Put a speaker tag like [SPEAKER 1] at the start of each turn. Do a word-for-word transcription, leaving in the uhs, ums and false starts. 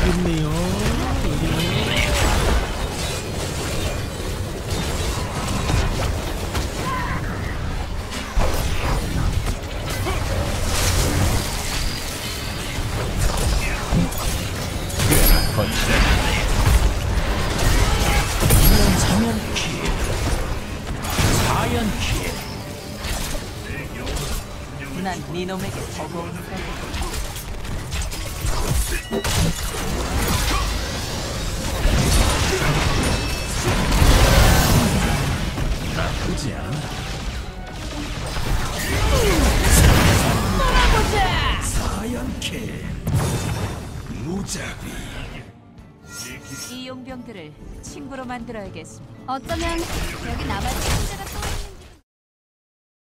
[SPEAKER 1] 모르겠네요.
[SPEAKER 2] 정연키 자연키 난 니놈에게 버거운 거고
[SPEAKER 1] 나쁘지 않아.
[SPEAKER 2] 놀아보자.
[SPEAKER 1] 사연케 무자비.
[SPEAKER 2] 이 용병들을 친구로 만들어야겠습니다.
[SPEAKER 3] 어쩌면 여기 나만의 존재가 또